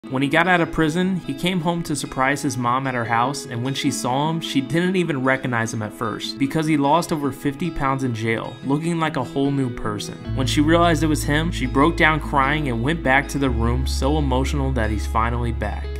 When he got out of prison, he came home to surprise his mom at her house, and when she saw him, she didn't even recognize him at first, because he lost over 50 pounds in jail, looking like a whole new person. When she realized it was him, she broke down crying and went back to the room so emotional that he's finally back.